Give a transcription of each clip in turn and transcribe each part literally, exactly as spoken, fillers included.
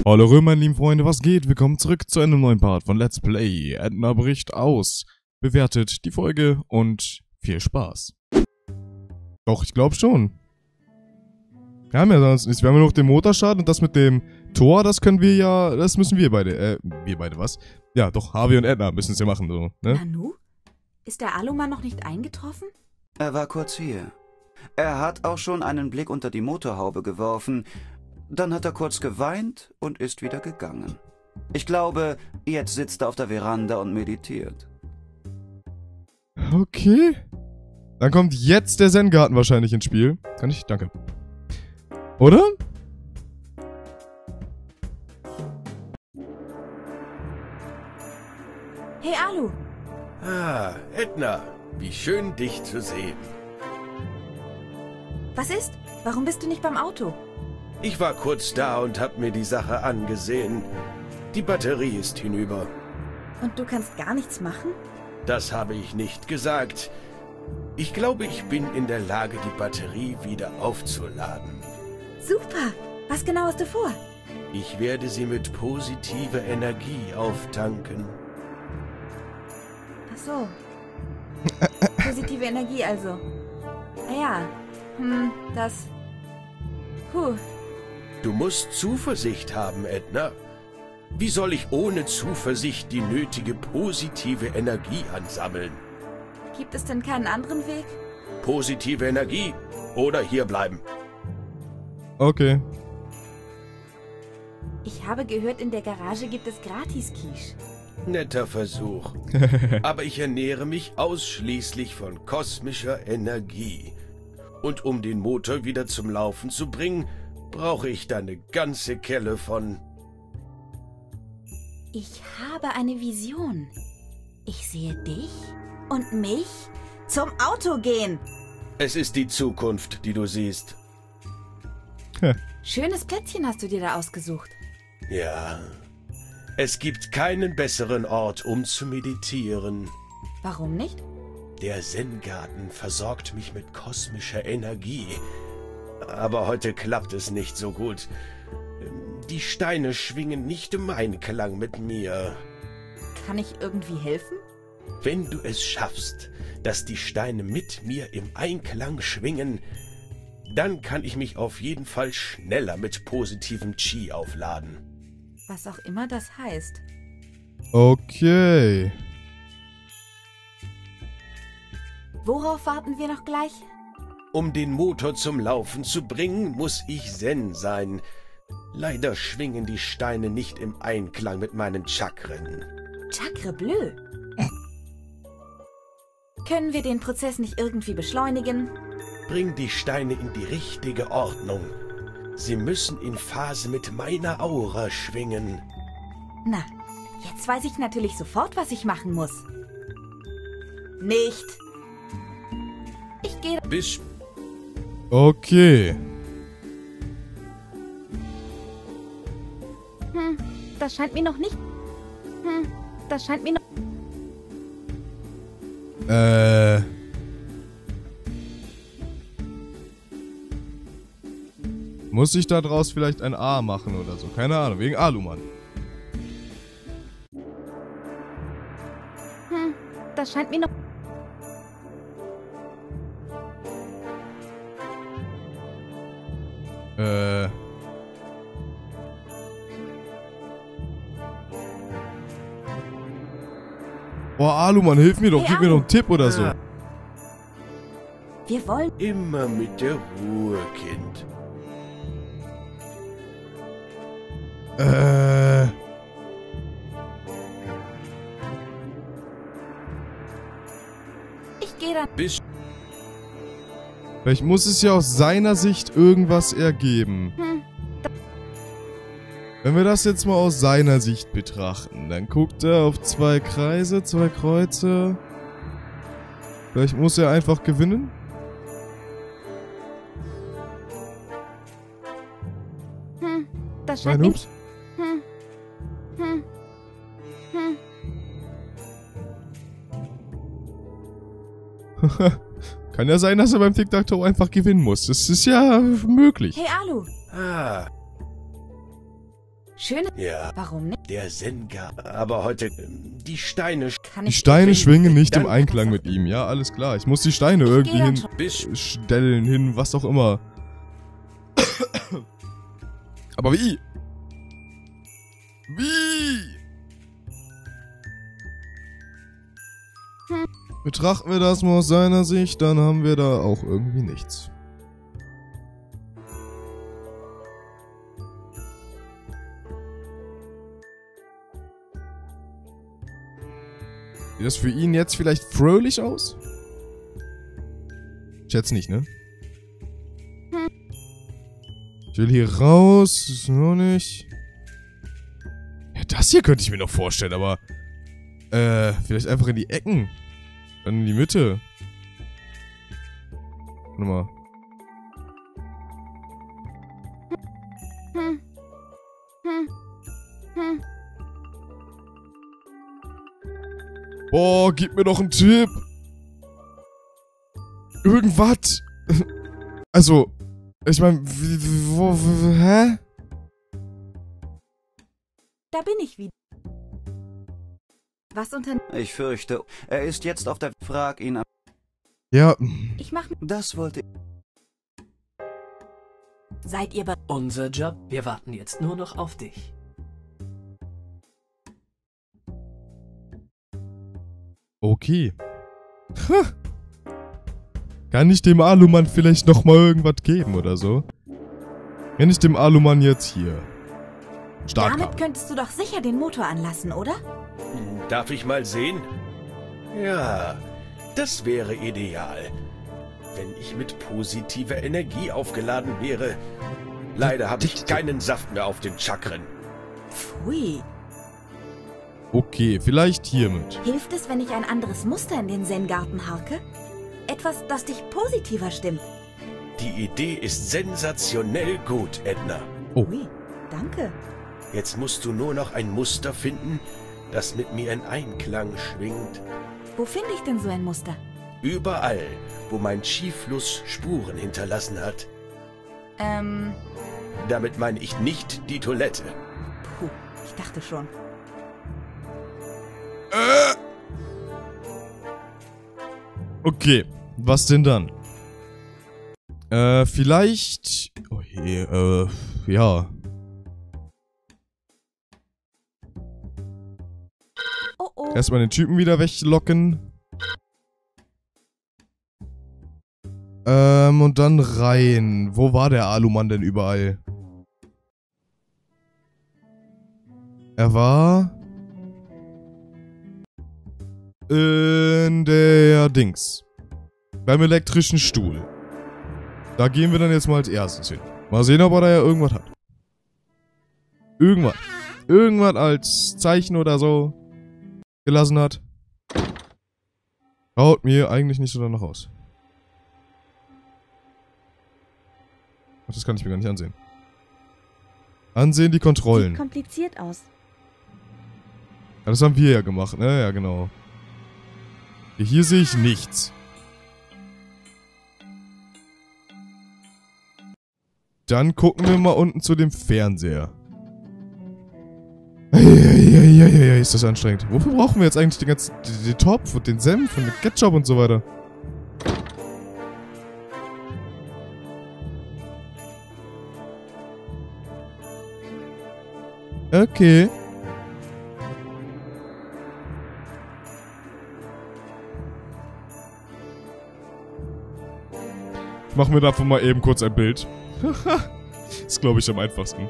Hallo meine lieben Freunde, was geht? Willkommen zurück zu einem neuen Part von Let's Play. Edna bricht aus. Bewertet die Folge und viel Spaß. Doch, ich glaube schon. Wir haben ja sonst nichts. Wir haben ja noch den Motorschaden und das mit dem Tor, das können wir ja, das müssen wir beide, äh, wir beide was? Ja, doch, Harvey und Edna müssen es ja machen, so, ne? Nanu? Ist der Alumann noch nicht eingetroffen? Er war kurz hier. Er hat auch schon einen Blick unter die Motorhaube geworfen. Dann hat er kurz geweint und ist wieder gegangen. Ich glaube, jetzt sitzt er auf der Veranda und meditiert. Okay. Dann kommt jetzt der Zen-Garten wahrscheinlich ins Spiel. Kann ich? Danke. Oder? Hey Alu! Ah, Edna, wie schön dich zu sehen. Was ist? Warum bist du nicht beim Auto? Ich war kurz da und hab mir die Sache angesehen. Die Batterie ist hinüber. Und du kannst gar nichts machen? Das habe ich nicht gesagt. Ich glaube, ich bin in der Lage, die Batterie wieder aufzuladen. Super! Was genau hast du vor? Ich werde sie mit positiver Energie auftanken. Ach so. Positive Energie also. Naja. Hm, das... Puh. Du musst Zuversicht haben, Edna. Wie soll ich ohne Zuversicht die nötige positive Energie ansammeln? Gibt es denn keinen anderen Weg? Positive Energie oder hier bleiben. Okay. Ich habe gehört, in der Garage gibt es Gratis-Quiche. Netter Versuch. Aber ich ernähre mich ausschließlich von kosmischer Energie. Und um den Motor wieder zum Laufen zu bringen, brauche ich da eine ganze Kelle von... Ich habe eine Vision. Ich sehe dich und mich zum Auto gehen. Es ist die Zukunft, die du siehst. Schönes Plätzchen hast du dir da ausgesucht. Ja. Es gibt keinen besseren Ort, um zu meditieren. Warum nicht? Der Zen-Garten versorgt mich mit kosmischer Energie. Aber heute klappt es nicht so gut. Die Steine schwingen nicht im Einklang mit mir. Kann ich irgendwie helfen? Wenn du es schaffst, dass die Steine mit mir im Einklang schwingen, dann kann ich mich auf jeden Fall schneller mit positivem Qi aufladen. Was auch immer das heißt. Okay. Worauf warten wir noch gleich? Um den Motor zum Laufen zu bringen, muss ich Zen sein. Leider schwingen die Steine nicht im Einklang mit meinen Chakren. Chakre bleu. Können wir den Prozess nicht irgendwie beschleunigen? Bring die Steine in die richtige Ordnung. Sie müssen in Phase mit meiner Aura schwingen. Na, jetzt weiß ich natürlich sofort, was ich machen muss. Nicht. Ich gehe... Bis... Okay. Hm, das scheint mir noch nicht... Hm, das scheint mir noch... Äh... Muss ich da draus vielleicht ein A machen oder so? Keine Ahnung, wegen Alumann. Hm, das scheint mir noch... Äh... Boah, Alumann, hilf mir doch, Hey, gib mir Alu. doch einen Tipp oder so. Wir wollen... Immer mit der Ruhe, Kind. Äh... Ich gehe dann... Bis... Vielleicht muss es ja aus seiner Sicht irgendwas ergeben. Hm, Wenn wir das jetzt mal aus seiner Sicht betrachten, dann guckt er auf zwei Kreise, zwei Kreuze. Vielleicht muss er einfach gewinnen? hm, das scheint Nein, mir... ups. Hm, hm, hm. Kann ja sein, dass er beim Tic-Tac-Toe einfach gewinnen muss. Das ist ja möglich. Hey Alu, Ah. Schöne... Ja, Warum nicht? der Zen-Garten. Aber heute, ähm, die Steine Kann Die ich... Steine schwingen nicht im Dann- Einklang mit ihm. Ja, alles klar. Ich muss die Steine Ich irgendwie geh dann hin schon. bis stellen, hin, was auch immer. Aber wie? Wie? Hm. Betrachten wir das mal aus seiner Sicht, dann haben wir da auch irgendwie nichts. Sieht das für ihn jetzt vielleicht fröhlich aus? Ich schätze nicht, ne? Ich will hier raus, ist noch nicht. Ja, das hier könnte ich mir noch vorstellen, aber äh, vielleicht einfach in die Ecken. Dann in die Mitte. Warte mal. Hm. Hm. Hm. Boah, gib mir doch einen Tipp. Irgendwas. Also, ich meine, wo, wo, hä? Da bin ich wieder. Was unter... Ich fürchte, er ist jetzt auf der... Frag ihn ab. Ja, Ich mach... Das wollte... Seid ihr bereit? Unser Job, wir warten jetzt nur noch auf dich. okay. Ha. Kann ich dem Alumann vielleicht noch mal irgendwas geben oder so? Wenn ich dem Alumann jetzt hier stark Damit habe. könntest du doch sicher den Motor anlassen, oder? Hm, darf ich mal sehen? Ja, das wäre ideal. Wenn ich mit positiver Energie aufgeladen wäre. Leider habe ich keinen Saft mehr auf den Chakren. Pfui. Okay, vielleicht hiermit. Hilft es, wenn ich ein anderes Muster in den Zen-Garten harke? Etwas, das dich positiver stimmt. Die Idee ist sensationell gut, Edna. Oh. Ui, danke. Jetzt musst du nur noch ein Muster finden, das mit mir in Einklang schwingt. Wo finde ich denn so ein Muster? Überall, wo mein Chi-Fluss Spuren hinterlassen hat. Ähm, Damit meine ich nicht die Toilette. puh, ich dachte schon. Äh. Okay, was denn dann? Äh, vielleicht... Oh je, äh, ja. Oh oh. Erstmal den Typen wieder weglocken. Ähm, und dann rein. Wo war der Alumann denn überall? Er war... in der Dings. Beim elektrischen Stuhl. Da gehen wir dann jetzt mal als erstes hin. Mal sehen, ob er da ja irgendwas hat. Irgendwas. Irgendwas als Zeichen oder so gelassen hat. Haut mir eigentlich nicht so danach aus. Ach, das kann ich mir gar nicht ansehen. Ansehen die Kontrollen. Sieht kompliziert aus. Ja, das haben wir ja gemacht, ne? Ja, genau. Hier sehe ich nichts. Dann gucken wir mal unten zu dem Fernseher. Eieieiei, ist das anstrengend. Wofür brauchen wir jetzt eigentlich den ganzen den, den Topf und den Senf und den Ketchup und so weiter? Okay. Machen wir davon mal eben kurz ein Bild. Ist, glaube ich, am einfachsten.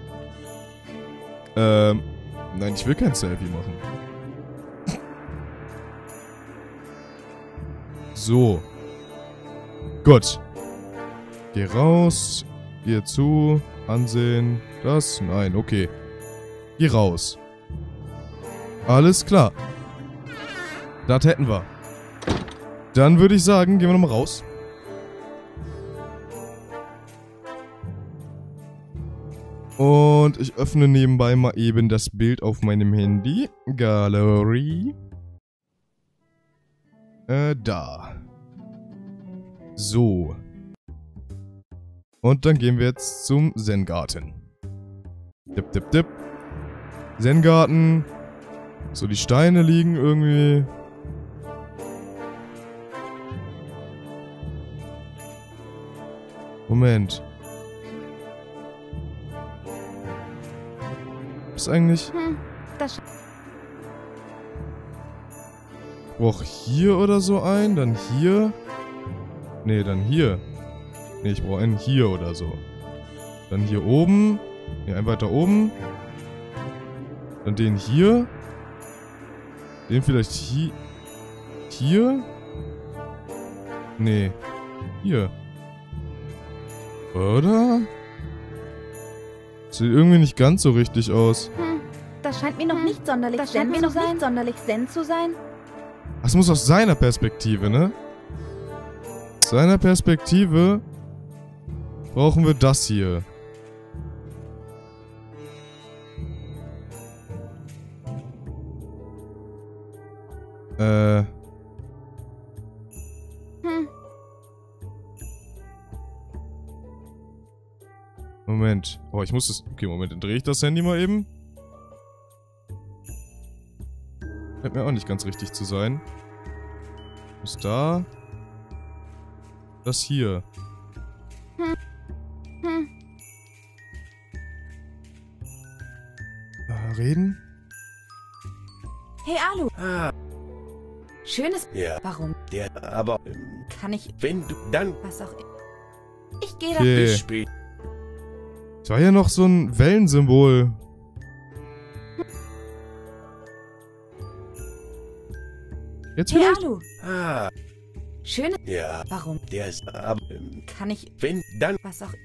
Ähm, nein, ich will kein Selfie machen. So. Gut. Geh raus. Geh zu. Ansehen. Das? Nein, okay. Geh raus. Alles klar. Das hätten wir. Dann würde ich sagen, gehen wir nochmal raus. Und ich öffne nebenbei mal eben das Bild auf meinem Handy. Galerie. Äh, da. So. Und dann gehen wir jetzt zum Zen-Garten. Dip, dip, dip. Zen-Garten. So, die Steine liegen irgendwie. Moment. Was ist eigentlich? Hm, das Ich brauch hier oder so ein, dann hier. Nee, dann hier. Nee, ich brauche einen hier oder so. Dann hier oben. Nee, einen weiter oben. Dann den hier. Den vielleicht hier. Hier? Nee. Hier. Oder? Sieht irgendwie nicht ganz so richtig aus. Hm, das scheint mir noch nicht sonderlich Das scheint zen mir zu noch sein. nicht sonderlich zen zu sein. Das muss aus seiner Perspektive, ne? Aus seiner Perspektive brauchen wir das hier. Äh. Hm. Moment. Oh, ich muss das... Okay, Moment, dann drehe ich das Handy mal eben. Scheint mir auch nicht ganz richtig zu sein. Was ist da? Das hier. Hm. Hm. Äh, reden? Hey Alu, Ah, schönes... ja, Warum der, aber ähm, kann ich... wenn du dann Was auch... Ich gehe da... Okay. bis spät. Es war ja noch so ein Wellensymbol. Jetzt Hey vielleicht? Alu, Ah, schönes... ja, Warum der ist aber ähm, kann ich... wenn dann Was auch...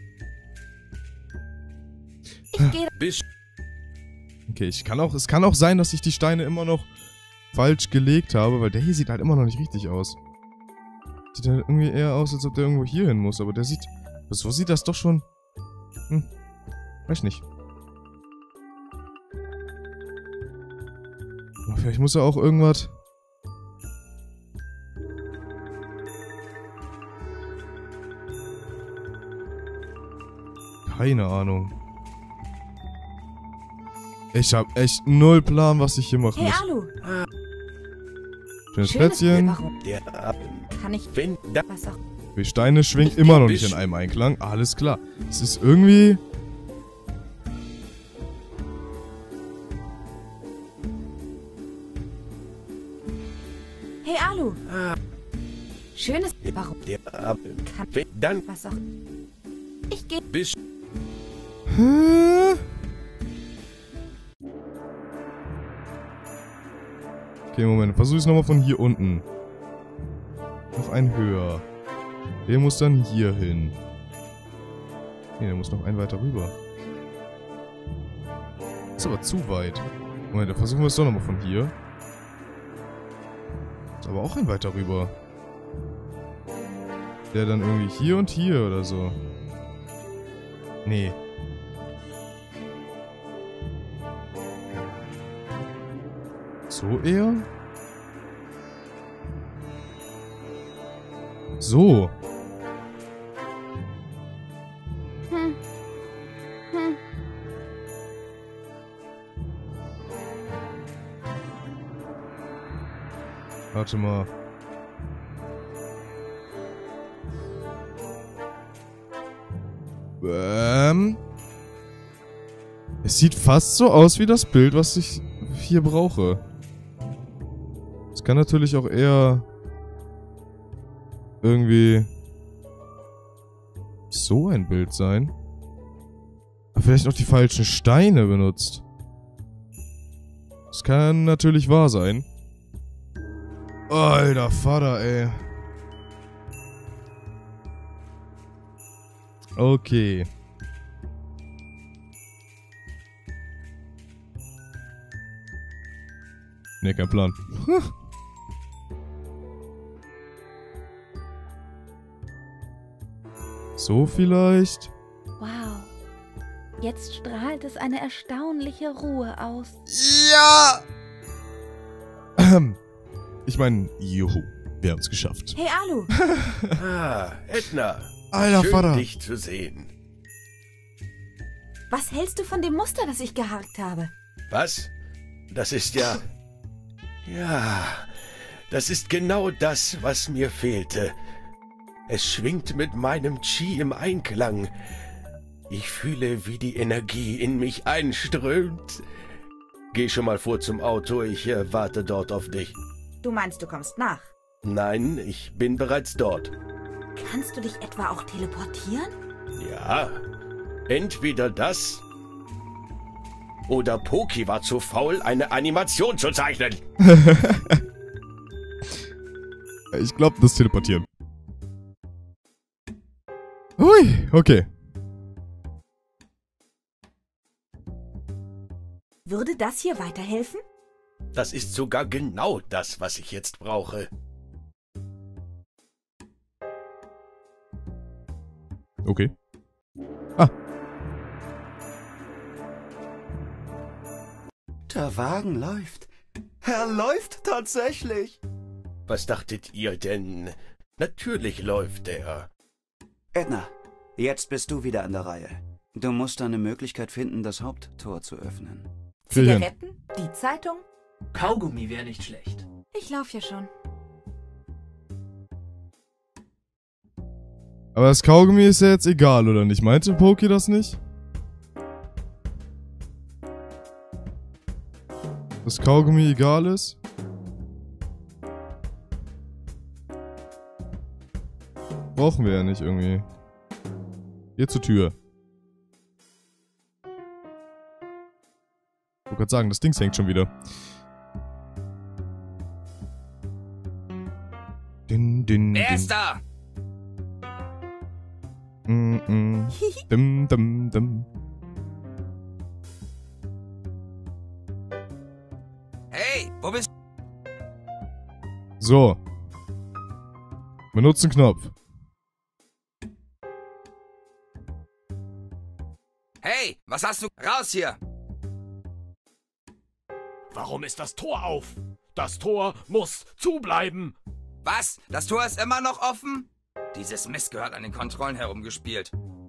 Ich gehe da... bis Okay, ich kann auch, es kann auch sein, dass ich die Steine immer noch falsch gelegt habe, weil der hier sieht halt immer noch nicht richtig aus. Sieht halt irgendwie eher aus, als ob der irgendwo hier hin muss, aber der sieht... So sieht das doch schon... Hm, weiß nicht. Aber vielleicht muss er auch irgendwas... Keine Ahnung. Ich hab echt null Plan, was ich hier machen Hey muss. Alu, Schönes schönes... Plätzchen. Warum der ähm, kann ich... wenn dann Was auch... Die Steine schwingen immer noch nicht in einem Einklang. Alles klar. Es ist irgendwie... Hey Alu, ah, schönes... Warum der aber kann... wenn dann Was auch... Ich gehe... bis Hä? Okay, Moment. Versuch es nochmal von hier unten. Noch ein höher. Der muss dann hier hin. Nee, der muss noch ein weiter rüber. Ist aber zu weit. Moment, dann versuchen wir es doch nochmal von hier. Ist aber auch ein weiter rüber. Der dann irgendwie hier und hier oder so. Nee. So eher? So. Hm. Hm. Warte mal. Ähm. Es sieht fast so aus wie das Bild, was ich hier brauche. Es kann natürlich auch eher irgendwie so ein Bild sein. Aber vielleicht auch die falschen Steine benutzt. Das kann natürlich wahr sein. Alter Vater, ey. Okay. Ne, kein Plan. So vielleicht? Wow. Jetzt strahlt es eine erstaunliche Ruhe aus. Ja! Ich meine, juhu, wir haben es geschafft. Hey Alu, ah, Edna. Alter Schön, Vater. dich zu sehen. Was hältst du von dem Muster, das ich gehakt habe? Was? Das ist ja... Ja, das ist genau das, was mir fehlte. Es schwingt mit meinem Chi im Einklang. Ich fühle, wie die Energie in mich einströmt. Geh schon mal vor zum Auto, ich äh, warte dort auf dich. Du meinst, du kommst nach? Nein, ich bin bereits dort. Kannst du dich etwa auch teleportieren? Ja, entweder das oder Poki war zu faul, eine Animation zu zeichnen. Ich glaube, das Teleportieren. Hui, okay. Würde das hier weiterhelfen? Das ist sogar genau das, was ich jetzt brauche. Okay. Ah. Der Wagen läuft. Er läuft tatsächlich. Was dachtet ihr denn? Natürlich läuft er. Edna, jetzt bist du wieder an der Reihe. Du musst eine Möglichkeit finden, das Haupttor zu öffnen. Zigaretten? Die Zeitung? Kaugummi wäre nicht schlecht. Ich lauf ja schon. Aber das Kaugummi ist ja jetzt egal, oder nicht? Meinte Poki das nicht? Dass Kaugummi egal ist? Brauchen wir ja nicht irgendwie. Hier zur Tür. Ich wollte gerade sagen, das Ding hängt schon wieder. Din, din, Wer din. ist da? Mm, mm. Dim, dim, dim. Hey, wo bist du? So. Benutzen Knopf. Hey, was hast du? Raus hier! Warum ist das Tor auf? Das Tor muss zubleiben. Was? Das Tor ist immer noch offen? Dieses Mist gehört an den Kontrollen herumgespielt.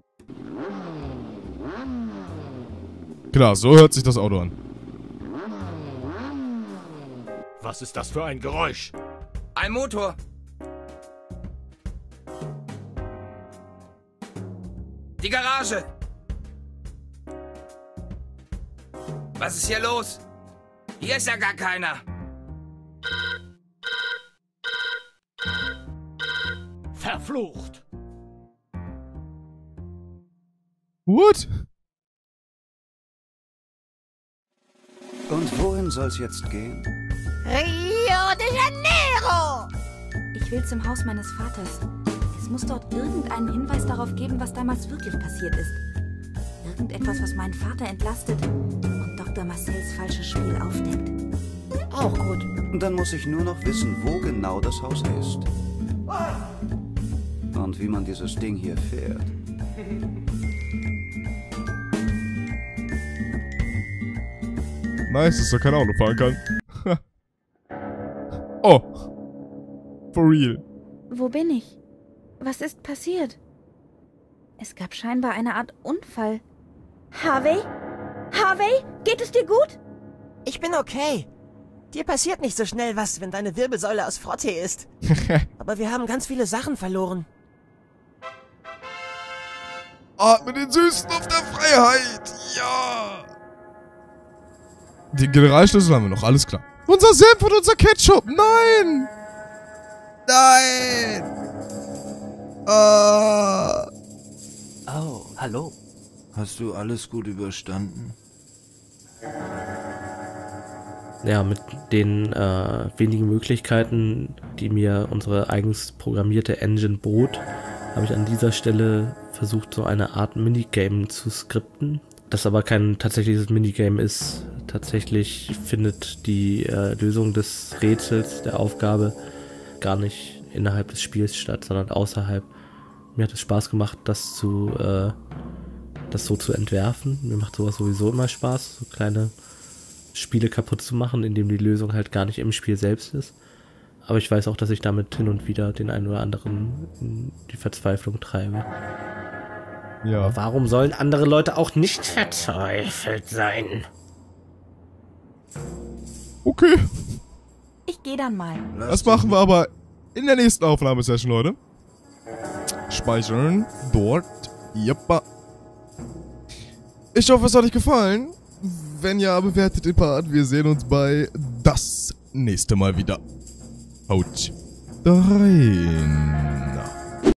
Klar, so hört sich das Auto an. Was ist das für ein Geräusch? Ein Motor. Die Garage. Was ist hier los? Hier ist ja gar keiner. Verflucht. What? Und wohin soll's jetzt gehen? Rio de Janeiro! Ich will zum Haus meines Vaters. Es muss dort irgendeinen Hinweis darauf geben, was damals wirklich passiert ist. Irgendetwas, was meinen Vater entlastet und Doktor Marcells falsches Spiel aufdeckt. Auch gut. Dann muss ich nur noch wissen, wo genau das Haus ist. Und wie man dieses Ding hier fährt. Nice, dass er kein Auto fahren kann. Oh. For real. Wo bin ich? Was ist passiert? Es gab scheinbar eine Art Unfall. Harvey? Harvey? Geht es dir gut? Ich bin okay. Dir passiert nicht so schnell was, wenn deine Wirbelsäule aus Frottee ist. Aber wir haben ganz viele Sachen verloren. Atme den Süßen auf der Freiheit. Ja. Den Generalschlüssel haben wir noch, alles klar. Unser Senf und unser Ketchup. Nein. Nein. Ah. Oh, hallo. Hast du alles gut überstanden? Ja, mit den äh, wenigen Möglichkeiten, die mir unsere eigens programmierte Engine bot, habe ich an dieser Stelle versucht, so eine Art Minigame zu skripten, das aber kein tatsächliches Minigame ist. Tatsächlich findet die äh, Lösung des Rätsels, der Aufgabe, gar nicht innerhalb des Spiels statt, sondern außerhalb. Mir hat es Spaß gemacht, das zu äh, das so zu entwerfen. Mir macht sowas sowieso immer Spaß, so kleine Spiele kaputt zu machen, indem die Lösung halt gar nicht im Spiel selbst ist. Aber ich weiß auch, dass ich damit hin und wieder den einen oder anderen in die Verzweiflung treibe. Ja. Aber warum sollen andere Leute auch nicht verzweifelt sein? Okay. Ich gehe dann mal. Das machen wir aber in der nächsten Aufnahmesession, Leute. Speichern. Dort. Jeppa. Ich hoffe, es hat euch gefallen. Wenn ja, bewertet den Part. Wir sehen uns bei das nächste Mal wieder. Haut rein.